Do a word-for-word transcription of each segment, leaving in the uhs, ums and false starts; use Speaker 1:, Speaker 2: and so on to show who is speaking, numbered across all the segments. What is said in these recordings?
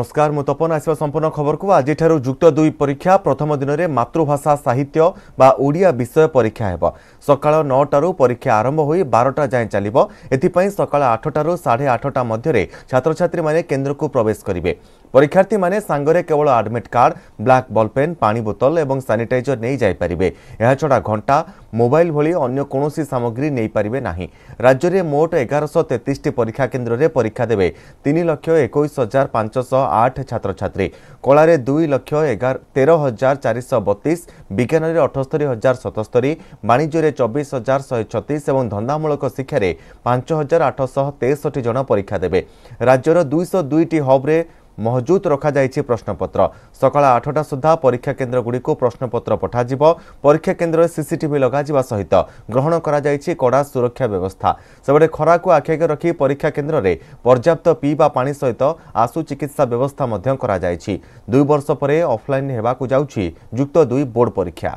Speaker 1: नमस्कार मु तपन आसवा संपूर्ण खबर को आज जुक्त दुई परीक्षा प्रथम दिन में मातृभाषा साहित्य बा ओडिया विषय परीक्षा हेब सकाळ नौटारू परीक्षा आरंभ होई बारटा जाए चलिबो एथिपई सकाळ आठटारू साढ़े आठटा मध्य छात्र छात्री माने केन्द्र को प्रवेश करिवे। परीक्षार्थी माने सांगरे केवल एडमिट कार्ड ब्लैक बॉलपेन पानी बोतल एवं सैनिटाइजर नहीं जाई परिबे। एहा छडा घंटा मोबाइल भली अन्य कोनोसी सामग्री नहीं परिबे नाही। राज्य में मोट एगार सौ तेतीस टी परीक्षा केन्द्र में परीक्षा देवे तीन लक्ष इक्कीस हजार पांचश आठ छात्र छात्री। कला दुई लक्ष एगार तेरह हजार चार सौ बतीस विज्ञान में अठस्तरी हजार सतस्तरी वाणिज्य चौबीस हजार शहे छत्तीस और धंदामूलक शिक्षार पांच हजार आठश तेसठी जन परीक्षा देवे। राज्यर दुईश दुईटी हब्रे महजूद रखा जाइछि प्रश्नपत्र। सकाळ आठटा सुधा परीक्षा केन्द्र गुड़िक प्रश्नपत्र पठाजिबो। परीक्षा केन्द्र सीसीटीवी लगाजिबा सहित ग्रहण करा जाइछि कड़ा सुरक्षा व्यवस्था। सेबडे खरा को आखिके रखी परीक्षा केन्द्र में पर्याप्त पीवा पानी सहित आशु चिकित्सा व्यवस्था मध्य करा जाइछि। दुई वर्ष परे ऑफलाइन हेबाकु जाउछि जुक्त दुई बोर्ड परीक्षा।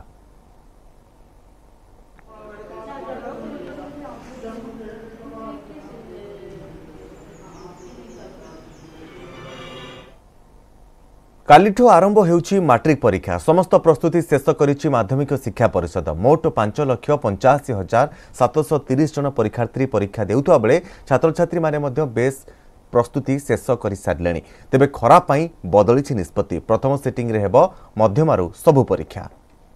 Speaker 1: कालिठू आरंभ होउछि मैट्रिक परीक्षा। समस्त प्रस्तुति शेष करिछि माध्यमिक शिक्षा परिषद। मोट पांच लक्ष पंचाशी हजार सातश तीस जन परीक्षार्थी परीक्षा देउथुवा बेले छात्र छात्री माने मध्य बेस प्रस्तुति शेष कर सारे। तेबे खरा पाई बदलिछि निष्पत्ति। प्रथम सेटिंग रे हेबो मध्यमारू सबु परीक्षा।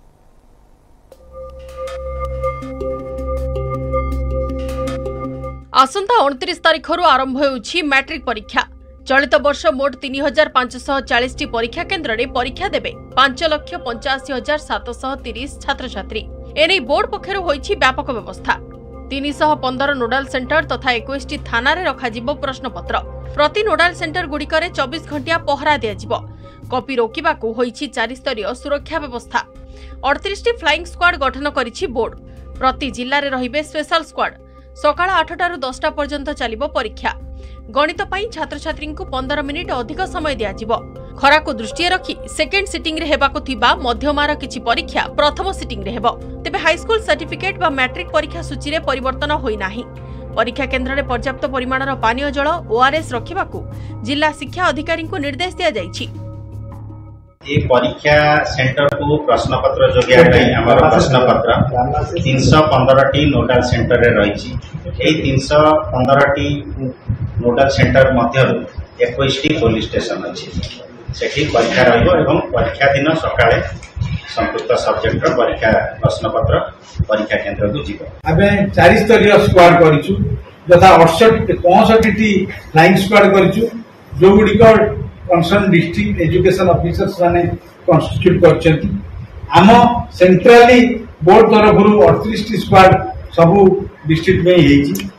Speaker 2: आसंता उनतीस तारीख आरंभ होउछि मैट्रिक परीक्षा। चलित वर्ष मोट तीन हजार पांचश चालीस टी परीक्षा केन्द्र में परीक्षा देवे पांच लक्ष पंचाशी हजार सातश तीस छात्र छात्री। एने बोर्ड पक्षर होइछि व्यापक व्यवस्था। तीन सौ पंद्रह नोडाल सेंटर तथा इक्कीस टी थाना रे रखाजिबो प्रश्नपत्र। प्रति नोडाल सेंटर गुड़िकरे चौबीस घंटिया पहरा दियाजिबो। कॉपी रोकिबाकू होइछि चारि स्तरीय सुरक्षा व्यवस्था। अड़तीस टी फ्लाइंग स्क्वाड गठन करिछि बोर्ड। प्रति जिल्ला रे रहिबे स्पेशल स्क्वाड। सकाळ आठटारू दसटा पर्यंत चलिबो परीक्षा। गणित पाई छात्र छात्री को पंद्रह मिनिट अधिक समय दियाजिबो। खरा को दृष्टि रखी सेकेंड सिटिंग रे हेबाकु थिबा मध्यमार किछि परीक्षा प्रथम सिटिंग रे हेबो। तेबे हाई स्कूल सर्टिफिकेट बा मैट्रिक परीक्षा सूची रे परिवर्तन होई नाही। परीक्षा केन्द्र रे पर्याप्त परिमाणर पानीय जल ओआरएस रखिबाकू जिला शिक्षा अधिकारी को निर्देश दिया जाइछि।
Speaker 3: ये परीक्षा सेंटर को प्रश्नपत्र जोगिया आमर प्रश्नपत्र तीन सौ पंद्रह टी नोडाल सेंटर रे रही। तीन सौ पंद्रह टी नोडाल सेंटर मध्य इक्कीस टी पुलिस स्टेशन अच्छी से परीक्षा रही। परीक्षा दिन सकाळे संपुक्त सब्जेक्ट परीक्षा प्रश्नपत्र परीक्षा केन्द्र को जीव।
Speaker 4: आम चार स्तरीय स्क्वाड करूँ यथा अड़सठ पैंसठ टी फ्लाइंग स्क्वाड करूँ जो गुड़िक कंसर्न डिस्ट्रिक्ट एजुकेशन ऑफिसर्स माने कन्स्टिट्यूट करछंती। आम सेंट्रली बोर्ड तरफ अड़तीस टी स्क्वाड सबू डिस्ट्रिक्ट में हेछि।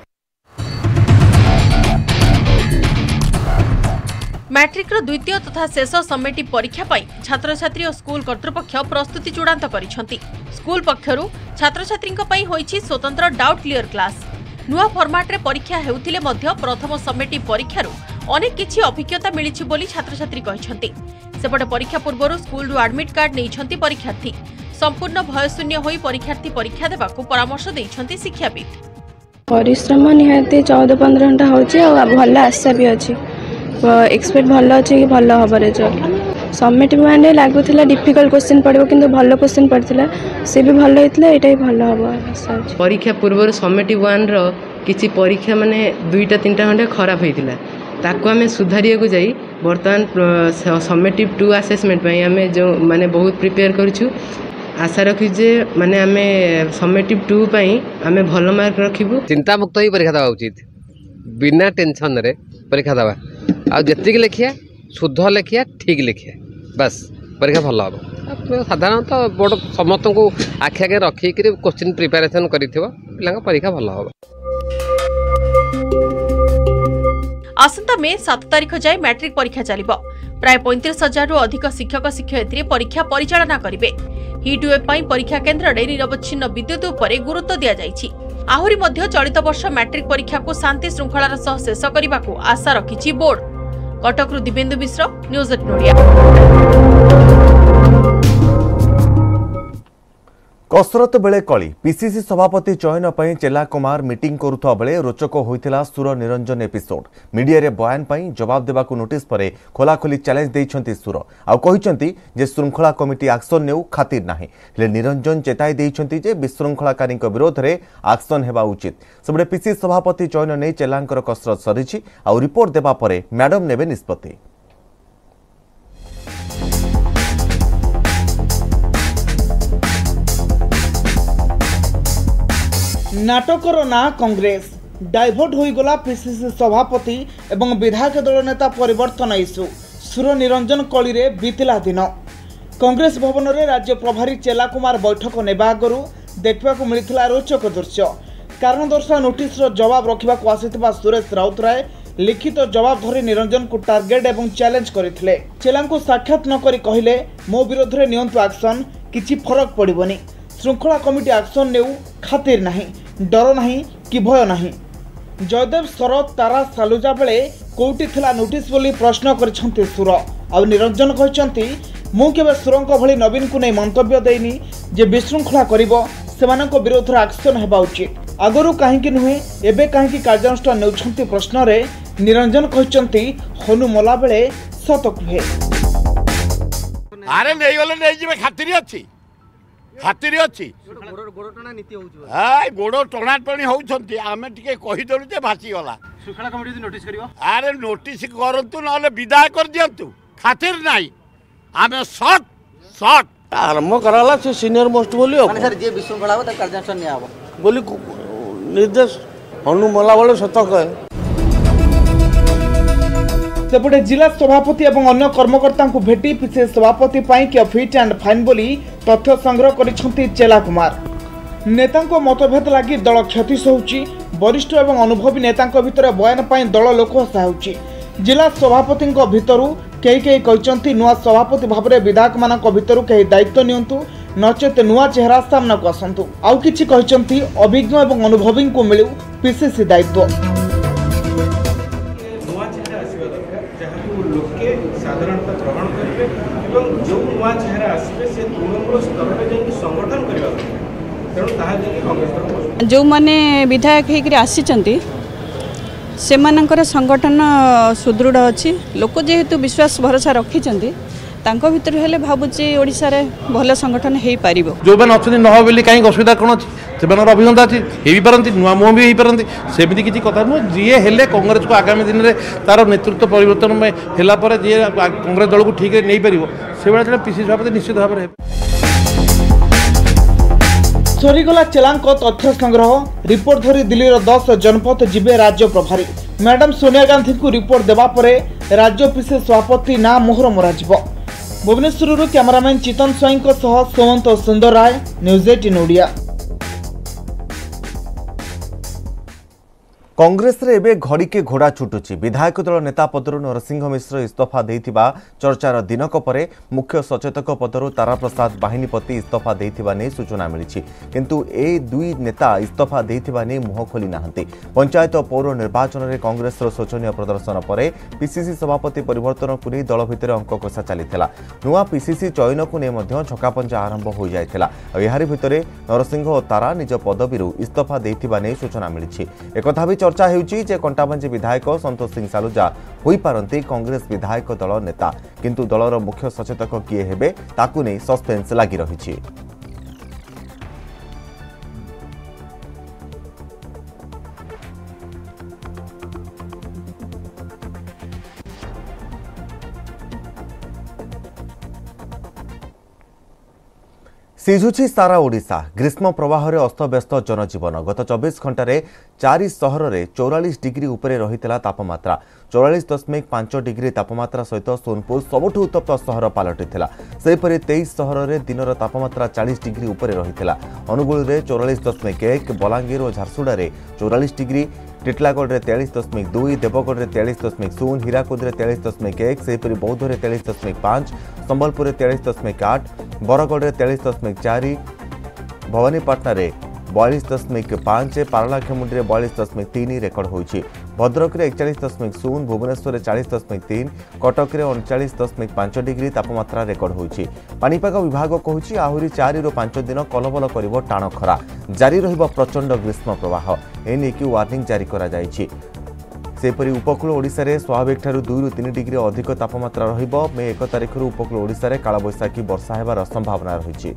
Speaker 2: मैट्रिक रो द्वितीय तथा शेष समेटिव परीक्षा पाई छात्र छात्री और स्कूल कर्तृपक्ष प्रस्तुति चूड़ांत करिसेंती। स्कूल पक्षरु छात्र छात्री पई होईछि स्वतंत्र डाउट क्लियर क्लास। नुआ फॉर्मेट रे परीक्षा हेउथिले मध्य प्रथम समेटिव परीक्षारु अनेक किछि अभिज्ञता मिलिछि बोली छात्र छात्री कहिसेंती। सेपटे परीक्षा पूर्व स्कूल रु एडमिट कार्ड नैछंती परीक्षार्थी। संपूर्ण भयशून्य होई परीक्षार्थी परीक्षा देबाकू परामर्श दैछंती शिक्षाविद।
Speaker 5: परिश्रम निहाती चौदह पंद्रह घंटा होछि आ भल आशा भी अछि। एक्सपेक्ट भल अछि कि भल हब रिजल्ट। समेटिव माने लागुथिला डिफिकल्ट क्वेश्चन पड़िबो किंतु भल क्वेश्चन पड़थिला से भी भल हेतला एटा भी भल हब आशा अछि।
Speaker 6: परीक्षा पूर्व समेटिव वन रो किछि परीक्षा माने दुईटा तीनटा घंटा खराब हेतिला ताकू आम सुधारिया को जाई बर्तमान समेटिव टू आसेसमेंट में आम जो माने बहुत प्रिपेयर करूँ। आशा रखी जे माने आम समेटिव टू आम भल मार्क रखिबु।
Speaker 7: चिंता मुक्त ही परीक्षा देवा उचित बिना टेंशन रे परीक्षा देवा आ जतिक लिखिया शुद्ध लिखिया ठीक लिखिया बस परीक्षा भल हम। साधारणतः बोर्ड समस्त को आखि आगे रखिक क्वेश्चन प्रिपेरेसन कर पिला परीक्षा भल हम।
Speaker 2: आसंता मे सात तारीख जाए मैट्रिक परीक्षा चलिबो। प्राय पैंतीस हजार रु अधिक शिक्षक शिक्षयित्री परीक्षा परिचालना करिवे। हिट वेव पई परीक्षा केन्द्र रे निरवच्छिन्न विद्युत उपरे गुरुत्व दिया जाइछि। आहुरी मध्य चलित वर्ष मैट्रिक परीक्षा को शांति श्रृंखलार सह शेष करबाकू आशा रखिछि बोर्ड। कटकरू दिव्येन्दु मिश्र, न्यूज एटीन ओडिया।
Speaker 1: कसरत बेले कली पीसीसी सभापति चयन पर चेला कुमार मीटिंग करुवा बेले रोचक होता सुर निरंजन एपिसोड मीडिया रे बयान पर जवाब देवाक नोटिस पर खोलाखोली चैलेंज देइछंती सुर आउ कहिसंती जे श्रृंखला कमिटी एक्शन नेउ खातिर नाही हेले निरंजन चेताई देइछंती जे विशृंखलाकारी विरोध में एक्शन हेबा उचित सबडे पीसीसी सभापति चयन नहीं चेलांकर कसरत सरीछि आउ रिपोर्ट देबा परे मैडम नेबे निष्पत्ति।
Speaker 8: नाटकर ना कांग्रेस डाइभर्ट होईगला पीसीसी सभापति एवं विधायक दल नेता परिवर्तन इस्यू सुर निरंजन कली रे बीतला दिन कांग्रेस भवन में राज्य प्रभारी चेला कुमार बैठक नेबा आगरू देखा मिलता रोचक दृश्य कारण दर्शा नोटिस जवाब रखा आसीथिबा सुरेश राउतराय लिखित जवाब धरी निरंजन को टार्गेट एवं चैलेंज करथिले चेला को साक्षात न करी कहिले मो विरोध रे नियंतु एक्शन किछि फरक पड़िबनी श्रृंखला कमिटी एक्शन नेउ खातिर नहीं डर नहीं कि भय नहीं जयदेव शरद तारा सालुजा बेले कोउटी थिला नोटिस बोली प्रश्न करिसंती सुर आ निरंजन कहिसंती मु केबे सुरंक भली नवीन को नै मंतव्य देइनी जे विशृंखला करिवो सेमानक विरोध रे एक्शन हेबा उचित आगरु काहे कि नुहे एबे काहे कि कार्यानुष्ठान नेउछंती प्रश्न रे निरंजन कहिसंती हनु मला बेले सत कुहे
Speaker 9: अरे नै गले नै जिवे खातिर अछि खातिर अच्छी गोड़ टणा टणी होती आम टे कहीदेलु जे भासीगला
Speaker 10: श्रृंखला कमिटी नोटिस करियो
Speaker 9: अरे नोटिस करतु ना विदाय कर दियंतु खातिर नहीं आम शॉर्ट शॉर्ट आरंभ कराला से सीनियर मोस्ट बोली
Speaker 10: माने सर जे विशृंखला हो त कार्यानुष्ठान निया हो
Speaker 9: बोली निर्देश हनु मला वाले सत कहे
Speaker 8: सेपटे जिला सभापति एवं अन्य कर्मकर्ता को भेटी पीसीसी सभापति कि फिट एंड फाइन बोली तथ्य संग्रह करिसेंती चेला कुमार नेता मतभेद लगी दल क्षति सहूची वरिष्ठ एवं अनुभवी नेता भितर बयान पर दल लोकहसा होउची जिला सभापति भितर कई कई कहते नुआ सभापति भाव में विधायक मान भितर कई दायित्व नियंतु नचेत नुआ चेहरा सामना को आसतु आउ किछि कहते अभिज्ञ एवं अनुभवी को मिलू पीसीसी दायित्व
Speaker 11: साधारणतः ग्रहण करेंगे और जो नुआ चेहरा आसवे से तृणमूल स्तर में जाकि संगठन करबा तेणु ताहा जाकि कांग्रेस
Speaker 12: जो माने विधायक होकर आसी से मानकर संगठन सुदृढ़ अच्छी लोक जेहेतु विश्वास भरोसा रखी तांको भितर हेले भाबुची ओडिसा रे भल संगठन हेई पारिबो
Speaker 13: जो बन अछनी न हो बेली काई असुविधा कोन अछि से बनर अभियंता अछि हेई परंती नुआ मुह भी हेई परंती सेमिति किछि कथा न जे हेले कांग्रेस को आगामी दिन रे तार नेतृत्व परिवर्तन में हेला पर जे कांग्रेस दल को ठीक रे नै परिबो से बेला जने पीसीसी सभापति निश्चित भाव रे
Speaker 8: सरीगला चेलांक तथ्य संग्रह रिपोर्ट धरी दिल्ली रो दस जनपद जिबे राज्य प्रभारी मैडम सोनिया गांधी को रिपोर्ट देबा परे राज्य पीसीसी सभापति ना मोहर मरा जिवो भुवनेश्वर कैमरामैन चितन स्वाई सोमंत सुंदर राय न्यूज एटीन ओडिया।
Speaker 1: कांग्रेस रे एबे घड़ीके घोड़ा छुटुची विधायक दल नेता पदरु नरसिंह मिश्र इस्तफा देइथिबा चर्चार दिनक परे मुख्य सचेतक पदरु तारा प्रसाद बाहिनीपति इस्तफा देइथिबा नै सूचना मिलिछि किंतु ए दुई नेता इस्तफा देइथिबा नै मुह खोली नाहंती पंचायत पौर निर्वाचन रे कांग्रेस रो शोचनीय प्रदर्शन परे पीसीसी सभापति परिवर्तन को नै दल भितर अंक कषा चलीथिला नुआ पीसीसी चयन को नै मध्य छकापंजा आरंभ हो जायथिला एहारी भितरे नरसिंह ओ तारा निज पदवीरु इस्तफा देइथिबा नै सूचना मिलिछि एकथा भी चर्चा हेउची जे कंटाबांजी विधायक संतोष सिंह सालुजा होई पारंती कांग्रेस विधायक दल नेता किंतु दलर मुख्य सचेतक किए हेबे ताकू नै सस्पेंस लागि रहिछि। सिझुछि सारा ओडिशा ग्रीष्म प्रवाह रे अस्तव्यस्त जनजीवन गत चौबीस घंटे चारि सहर रे चौरालीस डिग्री उपरे रहितला तापमात्रा चौरालीस दशमिक पांच डिग्री तापमात्रा सहित सोनपुर सबुठु उत्तप्त सहर पलटिथिला सेपरि तेईस सहर रे दिनर तापमात्रा चालीस डिग्री उपरे रहितला अनुगुल रे चौरालीस दशमिक एक बलांगीर और झारसुड़ा रे चौरालीस डिग्री टिटलागढ़ रे तेईस दशमिक दुई देवगढ़ रे तेईस दशमिक शून्य हीराकुद रे तेईस दशमिक एक सेपरि बौद्ध रे तेईस दशमिक पांच संबलपुर रे तेईस दशमिक आठ बरगढ़ रे तेईस दशमिक चार भवानीपाटना रे बयालीस दशमिक पांच पारलाखेमुंडी रे बयालीस दशमिक तीन रेकर्ड होइछि भद्रक में एकचाश दशमिक शून्य भुवनेश्वर चालीस दशमिक तीन कटक में अणचाश दशमिक पांच डिग्री तापमात्रा रेकर्ड होइछि। पानीपाग विभाग कहूछि आहुरी चारि रु पांच दिन कलबल करिवो टाण खरा जारी रहिबो प्रचंड ग्रीष्म प्रवाह एने की वार्निंग जारी करा जाइछि। सेपरि उपकूल ओडिशा रे स्वाभाविक ठारू दुई रु तीन डिग्री अधिक तापमात्रा रहिबो। मे एक तारिख रु उपकूल ओडिशा रे कालबैशाखी वर्षा हेबार संभावना रहिछि।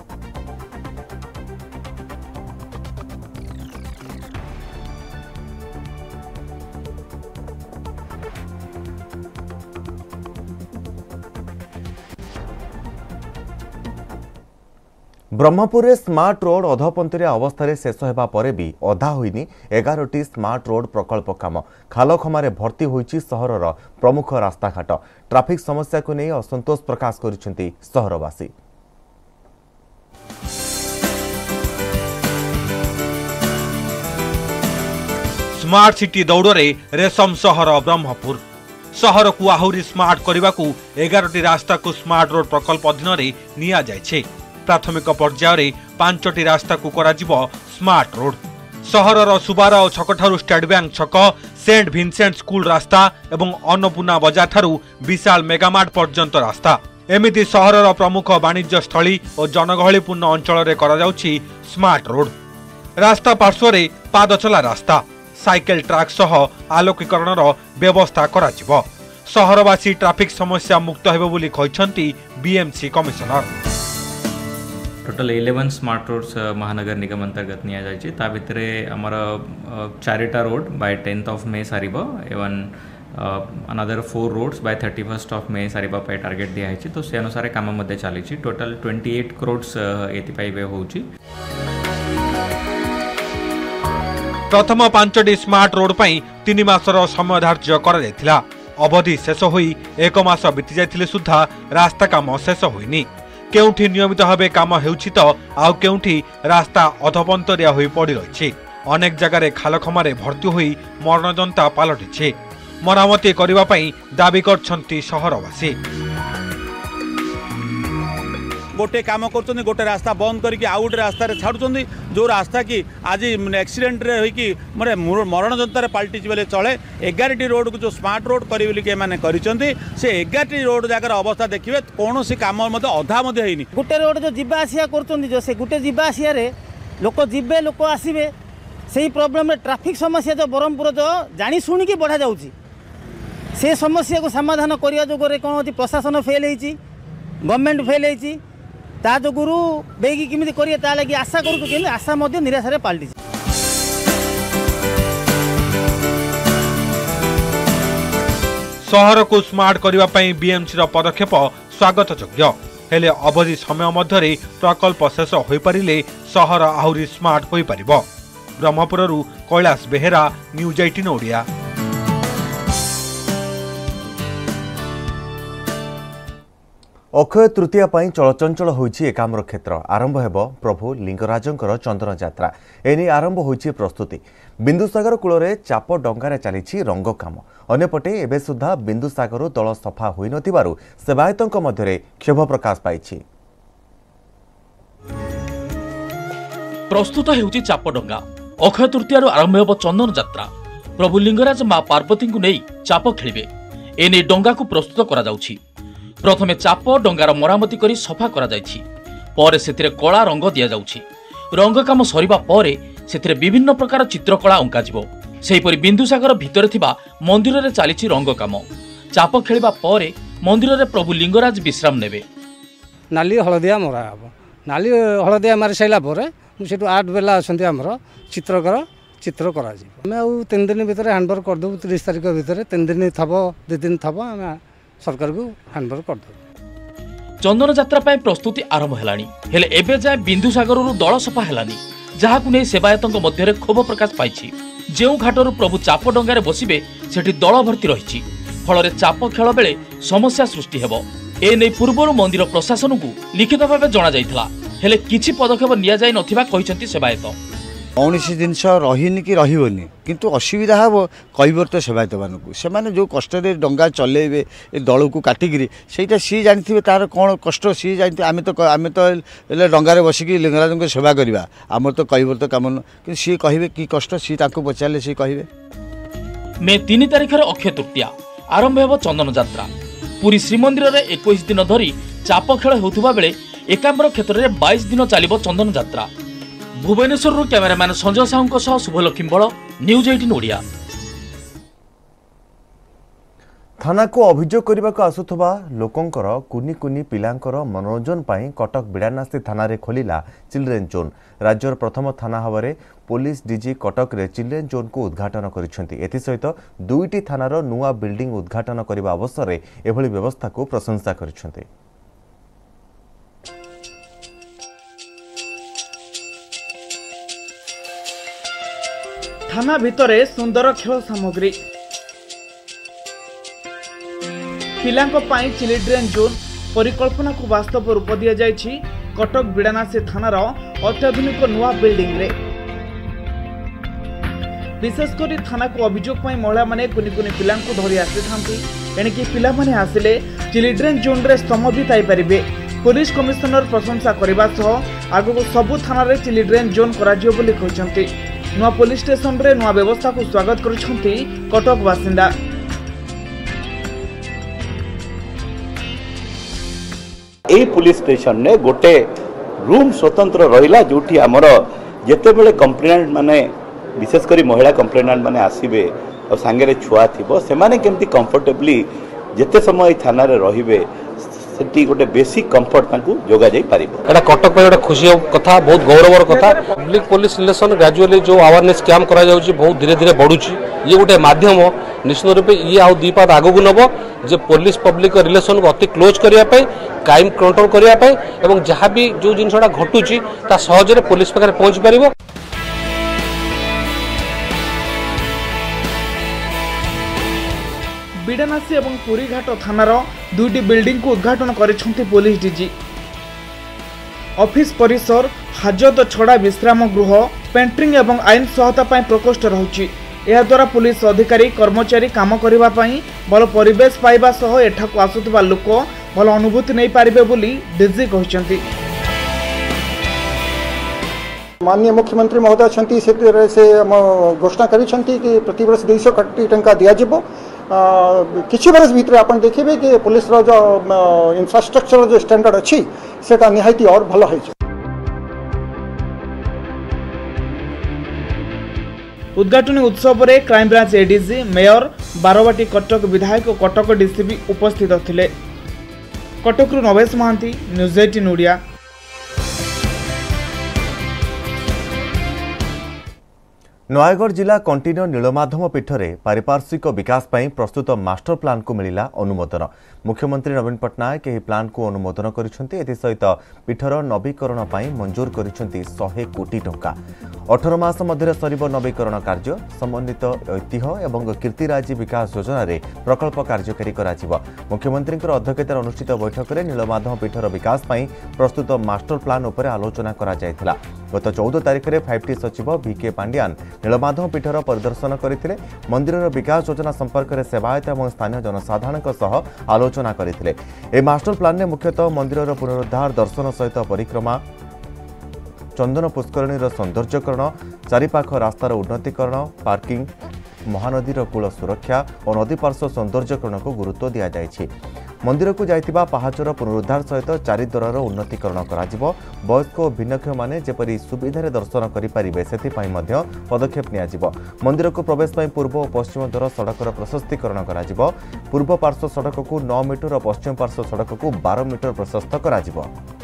Speaker 1: ब्रह्मपुर में स्मार्ट रोड अधपंतरिया अवस्था शेष होगा पर भी अधा होइनी एगारटी स्मार्ट रोड प्रकल्प काम खालखमारे भर्ती होइछि सहरर प्रमुख रास्ताघाट। ट्राफिक समस्या को नहीं असंतोष प्रकाश करिसेंति सहरवासी।
Speaker 14: स्मार्ट सिटी दौड़े रेशम सहर ब्रह्मपुर सहर को आहुरी स्मार्ट करने को एगारटी रास्ता को स्मार्ट रोड प्रकल्प अधीन निया जायछे। प्राथमिक पर्यायर पांचटी रास्ता को कराजिबो स्मार्ट रोड। सहरर सुबारा और छकठारू स्टेट बैंक छक सेंट भिनसेंट स्कूल रास्ता एवं अन्नपूर्णा बजार ठारू विशाल मेगामार्ट पर्यंत रास्ता एमिति सहरर प्रमुख वाणिज्य स्थली और जनगहलीपूर्ण अंचल रे करा जाउछि स्मार्ट रोड। रास्ता पार्श्व पादचला रास्ता साइकेल ट्रैक सह आलोकीकरणर व्यवस्था कराजिबो। सहरवासी ट्राफिक समस्या मुक्त हेबो बोली कहिसंती BMC commissioner.
Speaker 15: Total eleven smart roads महानगर निगम अंतर्गत निया जाइए ता भितर आमर चारिटा road by tenth of May सारिब एवं another four roads by thirty first of May सारिबा पे टार्गेट दिया है तो से अनुसार काम मध्य चली टोटल ट्वेंटी एट करोड्स एतिपाई होउची।
Speaker 14: प्रथम पांचटी स्मार्ट रोड पई तीन मासर समय धार्य करा जायथिला। अवधि शेष होई एक मास बीती जायथिले सुद्धा रास्ता काम शेष होइनी। केउठी नियमित भावे काम हेउछि तो आउ केउठी रास्ता अधपंतरिया होई पड़ी रहिछि। अनेक जगार खालखमारे भर्ती होई मरणजंता पालटिछि। मरामती करिबा पई दाबी करछंती सहरवासी।
Speaker 16: गोटे काम कर गोटे रास्ता बंद करके आउ गोटे रास्ता छाड़ुं जो रास्ता की आज एक्सीडेंट रे होई कि माने मरण जनतार पलटि बोले चले। एगारटी रोड को जो स्मार्ट रोड करें से एगारटी रोड जगार अवस्था देखिए कौन सी काम अधा होनी।
Speaker 17: गोटे रोड जो जीवा आसिया कर से गोटे जीवा आसिया लोक जीवे लोक आसवे से प्रोब्लेम ट्रैफिक समस्या जो ब्रह्मपुर जो जानी शुणिकी बढ़ा जाऊँगी से समस्या को समाधान करने जोगरे कौन होती प्रशासन फेल होती गवर्नमेंट फेल होती ता जोगुरु बेगी किमिति करिए ता लगी आशा करू कि आशा मध्य निराशा रे पाल्टी।
Speaker 14: सहर को स्मार्ट करने पई बीएमसी रो पदक्षेप स्वागत योग्य हेले अवधि समय मध्य प्रकल्प शेष होई परिले सहर आहुरी स्मार्ट होई परिबो। ब्रह्मपुररू कैलाश बेहेरा न्यूज अठारह ओडिया।
Speaker 1: अक्षय तृतीया पई चलचंचल होइछि एकाम्र क्षेत्र आरंभ हेबो प्रभु लिंगराजंकर चंदन यात्रा एने आरंभ होइछि प्रस्तुति। बिंदुसागर कूलरे चाप डंगारे चलिछि रंग काम अन्यपटे एबे सुद्धा बिंदुसागर दल सफा होई नथिबारु सेवायतंक मध्यरे क्षोभ प्रकाश पाइछि।
Speaker 18: प्रस्तुत हेउछि चाप डंगा अक्षय तृतीया आरंभ हेबो चंदन यात्रा प्रभु लिंगराज मां पार्वती को नहीं चाप खेलिबे एने डंगा को प्रस्तुत करा जाउछि। प्रथमे चाप डंगार मरामती करी सफा करा जायछि परे सेतिरे कला रंग दिया जाउछि। रंग काम सरिबा परे सेतिरे विभिन्न प्रकार चित्रकला अंका जिवो। सेहिपरि बिंदुसागर भितर थिबा मंदिर रे चालिछि रंग काम। चाप खेलिबा परे मंदिर रे प्रभु लिंगराज विश्राम नेबे।
Speaker 19: नाली हळदिया मरा हबो नाली हळदिया मारि सैला परे सेटु आठ बेला असंती हमर चित्रकर चित्र करा जिवो। हम आ तीन दिन भितर हैंडओवर कर दउ तीस तारिख भितर तीन दिन थबो दो दिन थबो हम सरकार को हैंडओवर कर दो।
Speaker 18: चंदन यात्रा पाई प्रस्तुति आरंभ हेलानी हेले एबे जाय बिंदुसागर दल सफा हेलानी जहाकु नै सेवायतंक मध्य क्षोभ प्रकाश पाइछि। जेउ घाटरू प्रभु चाप डंगारे बसिबे सेठी दल भर्ती रहिछि फल चाप खेल बेले समस्या सृष्टि हेबो। ए नै पूर्वरु मंदिर प्रशासन को लिखित भावे जना जाइथला हेले किछि पदक्षेप निया जाय नथिबा कहिसंती सेवायत।
Speaker 20: कौन सी जिनस रहीनी कि रही किंतु असुविधा हम कहबर तो सेवायत मानक से जो कष्ट डंगा चलेबे दल को काटिकी से सी जानी तार कौन कष्ट सी जानी आम तो आम तो डंगार बसिकी लिंगराज सेवा करवा आम तो कहबर तो कम कि सी कहे कि कष्ट सी पचारे सी कहे।
Speaker 18: मे तीन तारिख अक्षय तृतीया आरंभ होब चंदन यात्रा। पुरी श्रीमंदिर में इक्कीस दिन धरी चाप खेल होता बेले एकाम्बर क्षेत्र में बाईस दिन चलिब चंदन यात्रा। भुवनेश्वर कैमेरामैन संजय साहू शुभलक्ष्मी बल न्यूज अठारह ओडिया।
Speaker 1: थाना को अभियोग करने को आसुवा लोकंकर कुनी कुनी पिलांकर मनोरंजन पाई कटक बिड़ानासी थाना रे खोलिला चिल्ड्रेन जोन। राज्यर प्रथम थाना हवरे पुलिस डीजी कटक रे चिल्ड्रेन जोन को उद्घाटन करिसेंती। एथि सहित दुईटी थानार नुआ बिल्डिंग उद्घाटन करने अवसर में एभली व्यवस्था को प्रशंसा करिसेंती।
Speaker 8: थाना भितरे सुंदर खेल सामग्री पिलांको पाई चिल्ड्रेन जोन परिकल्पना को वास्तव रूप दिया जायछि कटक बिड़ानासी थानार अत्याधुनिक नुआ बिल्डिंग रे। विशेषकर थाना को अभियोग पाई महिला माने कुनी कुनी पिलांको धरि आसी थांती। एणिकी पिला माने आसिले चिल्ड्रेन जोन रे स्तम भी ताई परिबे। पुलिस कमिशनर प्रशंसा करबा सह आगो सबु थाना रे चिल्ड्रेन जोन कराजियो बोली कहचंती। नुआ पुलिस स्टेशन रे नुआ व्यवस्था को स्वागत करछंती कटक बासिंदा।
Speaker 21: ए पुलिस स्टेशन ने गोटे रूम स्वतंत्र रहिला जोठी हमर जेते बेले कंप्लेनेंट माने विशेषकर महिला कंप्लेनेंट माने आसीबे और सांगे छुआ थिबो से माने केमती कंफर्टेबली जेते समय थाना रे रहिबे सेठी गोटे बेसिक कंफर्ट तांकू जोगा जाई पारिबो।
Speaker 22: एटा कटक पे एटा खुशी कथा बहुत गौरवर कथा। पब्लिक पुलिस रिलेशन ग्रेजुअली जो अवेयरनेस कैंप करा जाउची बहुत धीरे धीरे बढ़ुची। ये गोटे माध्यम निश्चित रूप ये आउ दी पाद आगु नब जे पुलिस पब्लिक रिलेशन को अति क्लोज करिया पे क्राइम कंट्रोल करिया पे एवं जहाँ भी जो जिनसटा घटुची ता सहजरे पुलिस पाखरे पहुंच पारिबो।
Speaker 8: बिड़ानासी एवं पुरीघाट थानार दुईटी बिल्डिंग को उद्घाटन करिसेंती पुलिस डीजी। ऑफिस परिसर हाजत छड़ा विश्राम गृह पेंटिंग एवं आईन सहायता पाई प्रकोष्ठ रहुची। यह द्वारा पुलिस अधिकारी कर्मचारी काम करिबा पाई भल परिवेश पाइबा सह एठाकु आसुतबा लोक भल अनुभूति नहीं पारिबे बोली डीजी कहिसेंती।
Speaker 23: माननीय मुख्यमंत्री महोदय अच्छी से घोषणा करिसेंती कि प्रति वर्ष दुई सौ कोटी टंका दिया जिवो। किछि वर्ष भीतर आपण देखिबे कि पुलिस रो जो इंफ्रास्ट्रक्चर जो स्टैंडर्ड अच्छी सेटा निहायती और भल है।
Speaker 8: उद्घाटनी उत्सव में crime branch ADG mayor Barabati Cuttack विधायक कटक डीसीपी उपस्थित थिले। कटकरू नवेश महांती न्यूज अठारह ओडिया।
Speaker 1: नयगढ़ जिला कंटिन्यू नीलमाधव पीठरे पारिपार्श्विक विकास ପାଇଁ प्रस्तुत मास्टर प्लान को मिलिला अनुमोदन। मुख्यमंत्री नवीन पट्टनायक यह प्लान को अनुमोदन करिसेंती। एथि सहित पीठर नवीकरण ପାଇଁ मंजूर करिसेंती सौ कोटी टंका। अठारह मास मध्य सरिब नवीकरण कार्य समन्वित ऐतिह्य एवं कीर्तिराजी विकास योजना रे प्रकल्प कार्यकारी कराजिबो। मुख्यमंत्री अध्यक्षतार अनुष्ठित बैठक में नीलमाधव पीठर विकास ପାଇଁ प्रस्तुत मास्टर प्लान उपर आलोचना करा जायथिला। गत चौदह तारिख में फाइव टी सचिव भिके पांड्यान नीलमाधव पीठर परिदर्शन करते मंदिर विकास योजना संपर्क में सेवायत और स्थानीय जनसाधारण सह आलोचना करते। ए मास्टर प्लान में मुख्यतः मंदिर पुनरुद्धार दर्शन सहित परिक्रमा चंदन पुष्करणीर सौंदर्यकरण चारिपाख रास्तार उन्नतीकरण पार्किंग महानदीर कूल सुरक्षा और नदी पार्श्व सौंदर्यकरण को गुरुत्व दि जाएगी। मंदिर को जाइतिबा पहाचर पुनरुद्धार सहित चारिद्वार उन्नतीकरण कराजिबो। वयस्क और भिन्नक्षम माने जेपरि सुविधारे दर्शन करिपारिबे सेथिपाई मध्य पदक्षेप नियाजिबो। मंदिर को प्रवेश पाई पूर्व और पश्चिम द्वार सड़कर प्रशस्तीकरण कराजिबो। पूर्व पार्श्व सड़क को नौ मीटर और पश्चिम पार्श्व सड़क को बारह मीटर प्रशस्त कराजिबो।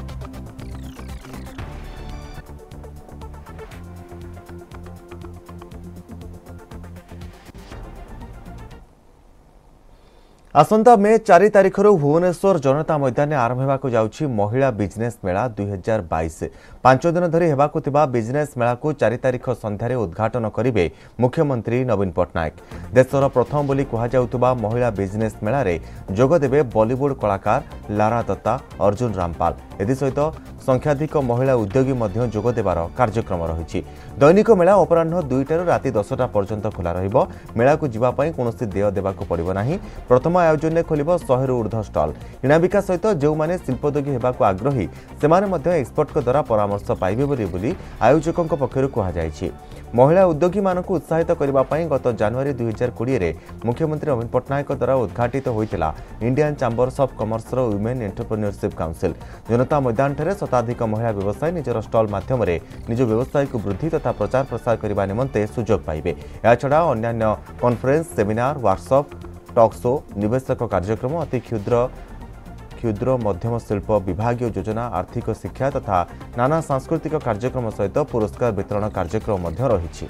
Speaker 1: आसंता मे चार तारिख भुवनेश्वर जनता मैदान में आरंभ होगा जाउछि महिला बिजनेस मेला दुई हजार बाईस। पांच दिन धरी हेबाकु थिबा बिजनेस मेला को चार तारिख संध्यारे उद्घाटन करिवे मुख्यमंत्री नवीन पट्टनायक। देशर प्रथम बोली कहा जाउतबा महिला बिजनेस मेला रे जोग देबे बॉलीवुड कलाकार लारा दत्ता अर्जुन रामपाल। एदि सहित संख्याधिक महिला उद्योगी मध्य जोग देवार कार्यक्रम रही। दैनिक मेला अपराह दुईटार राति दसटा पर्यंत खोला रहिबो। मेला को जीवाई कौन देय देवाक पड़िबो नाही। प्रथम आयोजन खोलिबो शहे रु ऊर्ध्व स्टल। किणाबिका सहित जो माने शिल्पोद्योगी हेबाक आग्रही सेमाने मध्य एक्सपर्ट द्वारा परामर्श पाइबे बोली आयोजकों पक्षरु कहा जायछि। महिला उद्योगी मानक उत्साहित करने गत जनवरी दुई हजार कोड़े में मुख्यमंत्री नवीन पट्टनायक द्वारा उद्घाटित होता Indian chambers of commerce women entrepreneurship council. Janata Maidan ठारे शताधिक महिला व्यवसायी निजर स्टल माध्यम निज व्यवसाय को वृद्धि तथा प्रचार प्रसार करने निमंते सुजोग पाइबे। याछड़ा अन्यान्य conference seminar workshop talk show निवेशक कार्यक्रम अति क्षुद्र क्षुद्र मध्यम शिल्प विभागीय योजना आर्थिक शिक्षा तथा नाना सांस्कृतिक कार्यक्रम सहित पुरस्कार वितरण कार्यक्रम रही।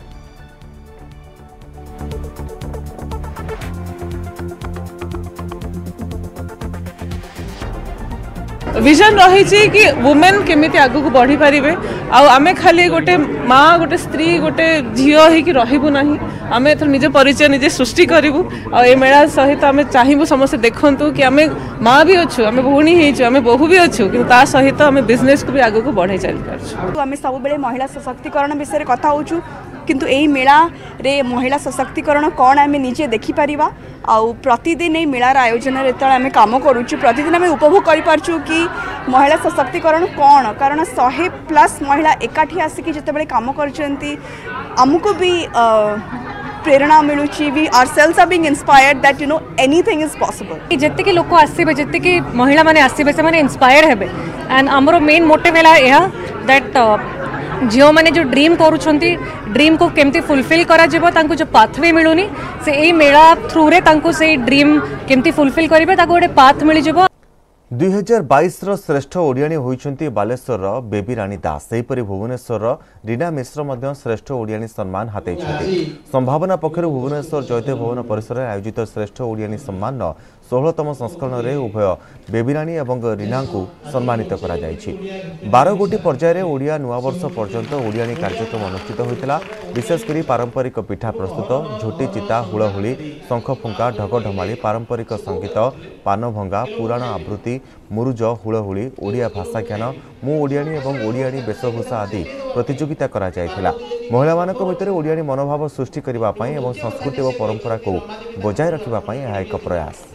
Speaker 3: विजन रही कि वुमेन केमिति आगु बढ़ी पारिबे। आमे खाली गोटे माँ गोटे स्त्री गोटे झील होइकि रहिबु नाही। आमे एथर निज परिचय निजे सृष्टि करिबु। आ ए मेला सहित आमे चाहिबु समस्त देखंतु कि आमे माँ भी अच्छु आमे भौणी हेइछु आमे बहु भी अच्छु किंतु ता सहित आमे बिजनेस को भी आगु बढ़ाई चली पारछु।
Speaker 4: आमे सब बेले महिला सशक्तिकरण विषय रे कथा होछु किंतु एई मेला रे महिला सशक्तिकरण कौन आमे निजे देखि परिबा। आउ प्रतिदिन ये मेलार आयोजन जो आम कम करुचु प्रतिदिन आम उपभोग करूँ कि महिला सशक्तिकरण कौन कारण शहे प्लस महिला एकाठी आसिक जिते कम करमको भी प्रेरणा मिलूँ we are sales are being inspired that you know anything is possible.
Speaker 5: जितकी लोक आसबे जितकी महिला माने आसबे से इंस्पायर हेबे एंड आमर मेन मोटिव है दैट झील मैंने जो ड्रीम करुँच ड्रीम को केमती फुलफिल करा जिवो तांको जो पाथवे मिलूनी से एई मेला थ्रू रे तांको से ड्रीम केमती फुलफिल करिवे ताको गोटे पाथ मिली जिवो।
Speaker 1: दुई हजार बाईस श्रेष्ठ ओडियाणी होइछंती बालेश्वर बेबी रानी दास। सेहीपरि भुवनेश्वर रीना मिश्र मध्य श्रेष्ठ ओडियाणी सम्मान हातेइछंती। संभावना पक्षर भुवनेश्वर जयदेव भवन परिसर में आयोजित श्रेष्ठ ओडियाणी सम्मान षोलतम संस्करण में उभय बेबीराणी और रीना को सम्मानित करा जायछि। बारह गोटी पर्यायर ओडिया नुआवर्ष पर्यंत ओडियाणी कार्यक्रम अनुष्ठित होता। विशेषकर पारंपरिक पिठा प्रस्तुत झोटी चिता हुलहुली शंख फुंका ढगढमाली पारंपरिक संगीत पानभंगा पुराण आवृत्ति मुरुज हुलहुली ओडिया भाषा ज्ञान मु ओडियाणी और ओडियाणी वेशभूषा आदि प्रतियोगिता करा जायथिला। महिला मानक भितर ओडियाणी मनोभाव सृष्टि करबा पई एवं संस्कृति और परंपरा को बजाय रखिबा पई यह एक प्रयास।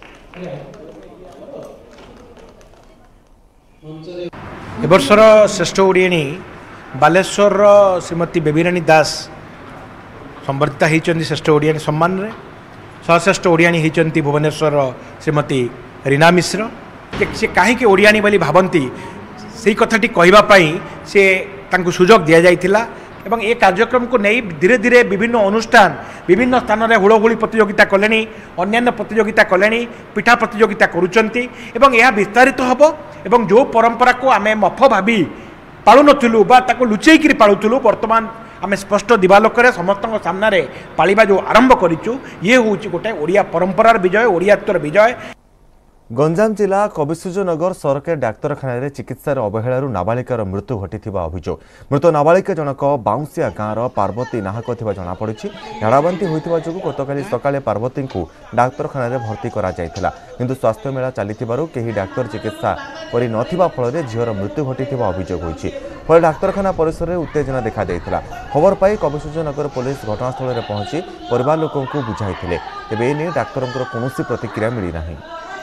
Speaker 11: एबर्षर श्रेष्ठ ओडियाणी बालेश्वर श्रीमती बेबीराणी दास संबर्धिता होती श्रेष्ठ ओडियाणी सम्मान रे। सहश्रेष्ठ ओडियाणी होती भुवनेश्वर श्रीमती रीना मिश्र। से कहीं ओडियाणी बोली भावती से कथाटी कहवाई से तांको सुजोग दि जाइथिला एवं ए कार्यक्रम को नहीं धीरे धीरे विभिन्न अनुष्ठान विभिन्न स्थान में हुड़हुड़ी प्रतियोगिता कले अन्य प्रतियोगिता कले पिठा प्रतियोगिता करुचंती एवं यह विस्तारित हम एवं जो परंपरा को आम मफ भावी पालुनलु लुचेक पालुलु बर्तमान आम स्पष्ट दिवालोक समस्त सामने पालिबा जो आरंभ करूँ ये हूँ गोटे ओडिया परंपरार विजय ओडियात्वर विजय।
Speaker 1: गंजाम जिला कविसूर्यनगर सरकारी डाक्तरखाना चिकित्सार अवहेलू नाबालिकार मृत्यु घटी अभियोग। मृत नाबालिका जनक बाउंसिया गाँवर पार्वती नाहक जमापड़ी। झाड़ाबांति होता जो गतकाली सकाळे पार्वती को डाक्तरखाना भर्ती करा जायथिला किंतु स्वास्थ्य मेला चली कहीं डाक्तर चिकित्सा करि नथिबा फल झीवर मृत्यु घटी अभियोग होइछि। फल डाक्तरखाना परिसर में उत्तेजना देखा देइथिला। खबर पाई कविसूर्यनगर पुलिस घटनास्थल में पहुंची परिवार लोकों को बुझाइथिले। तेबे एने डाक्तरंकर कौनसी प्रतिक्रिया मिली नाही।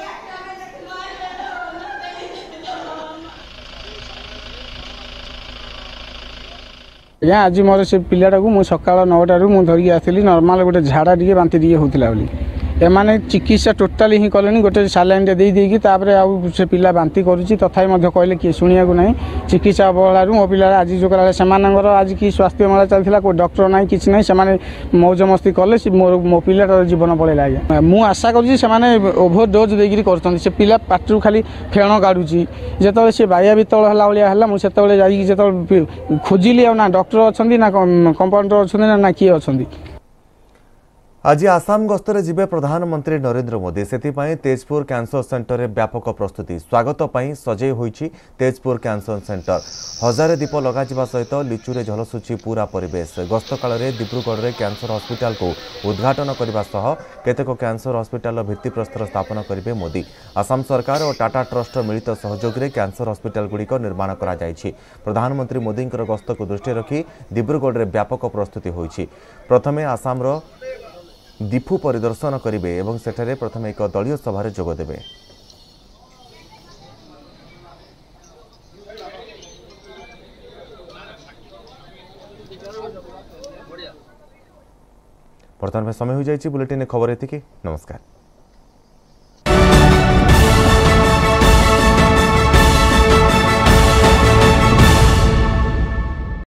Speaker 24: आज्ञा आज मोर से पिलाटा को मुझे सका नौटारू मुझे धरिकी आसली नर्माल गोटे झाड़ा टे बांति टे होता बोली एमाने चिकित्सा टोटाली ही कले गोटे सालाइन टे देदेकी आउ से पिला बांति करुच्ची तथापि कहले किए शुणा ना चिकित्सा अवहेलू मो पिला आज जो कला से आज कि स्वास्थ्य मेला चलता कोई डॉक्टर ना कि ना से मौज मस्ती कले मोर मो पिलाटार जीवन पड़ेगा। आज्ञा मुझे आशा करें ओभर डोज देकर कर पिला पाटू खाली फेण काढ़ुची जो सी बाया बितल है भाया मुझे खोजिली ना डॉक्टर अच्छा ना कंपाउंडर अच्छा ना किए अच्छा।
Speaker 1: आज आसाम गस्तरे जिबे प्रधानमंत्री नरेंद्र मोदी सेतिपाई तेजपुर कैंसर सेंटर रे व्यापक प्रस्तुति स्वागत पाई सजई होईछि तेजपुर कैंसर सेंटर हजार दीप लगाजिबा सहित लिचुरे झलसुची पूरा परिवेश गस्त काल रे दिब्रुगढ़ रे कैंसर हॉस्पिटल को उद्घाटन करबा सह केतेक कैंसर हॉस्पिटल भित्तिप्रस्तर स्थापन करिवे मोदी आसाम सरकार और टाटा ट्रस्ट मिलित सहयोग रे कैंसर हॉस्पिटल गुड़िक निर्माण करा जायछि प्रधानमंत्री मोदी गस्त को दृष्टि रखी दिब्रुगढ़ रे व्यापक प्रस्तुति होईछि प्रथमे आसाम रो दीपू परिदर्शन करेंगे और सेठारे प्रथम एक दलीय सभा जोगदेवे। बर्तमान समय हो जाए बुलेटिन खबर एति नमस्कार।